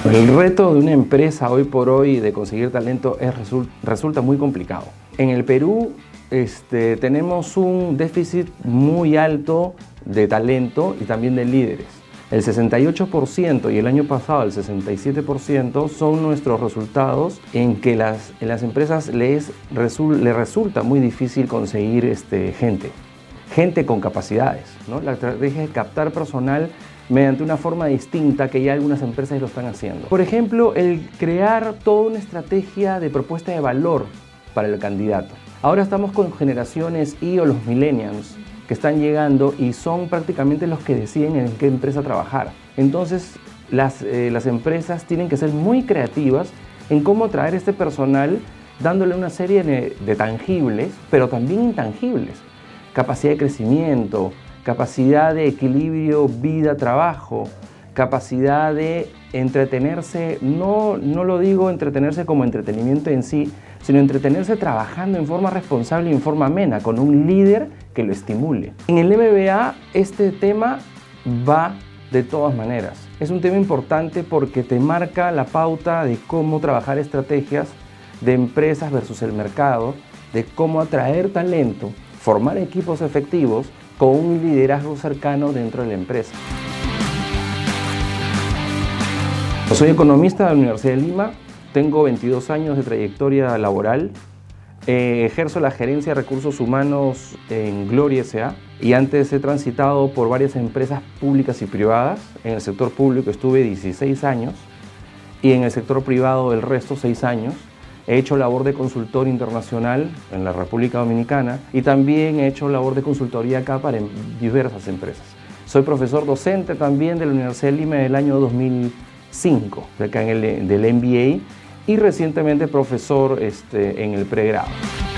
El reto de una empresa hoy por hoy de conseguir talento resulta muy complicado. En el Perú tenemos un déficit muy alto de talento y también de líderes. El 68% y el año pasado el 67% son nuestros resultados en que en las empresas les resulta muy difícil conseguir gente con capacidades, ¿no? La estrategia es captar personal mediante una forma distinta que ya algunas empresas lo están haciendo. Por ejemplo, el crear toda una estrategia de propuesta de valor para el candidato. Ahora estamos con generaciones Y o los millennials que están llegando y son prácticamente los que deciden en qué empresa trabajar. Entonces, las empresas tienen que ser muy creativas en cómo atraer este personal, dándole una serie de tangibles, pero también intangibles. Capacidad de crecimiento, capacidad de equilibrio vida-trabajo, capacidad de entretenerse, no lo digo entretenerse como entretenimiento en sí, sino entretenerse trabajando en forma responsable y en forma amena, con un líder que lo estimule. En el MBA este tema va de todas maneras. Es un tema importante porque te marca la pauta de cómo trabajar estrategias de empresas versus el mercado, de cómo atraer talento, formar equipos efectivos con un liderazgo cercano dentro de la empresa. Soy economista de la Universidad de Lima, tengo 22 años de trayectoria laboral, ejerzo la gerencia de recursos humanos en Gloria S.A. y antes he transitado por varias empresas públicas y privadas. En el sector público estuve 16 años y en el sector privado el resto 6 años. He hecho labor de consultor internacional en la República Dominicana y también he hecho labor de consultoría acá para diversas empresas. Soy profesor docente también de la Universidad de Lima del año 2005, acá del MBA, y recientemente profesor en el pregrado.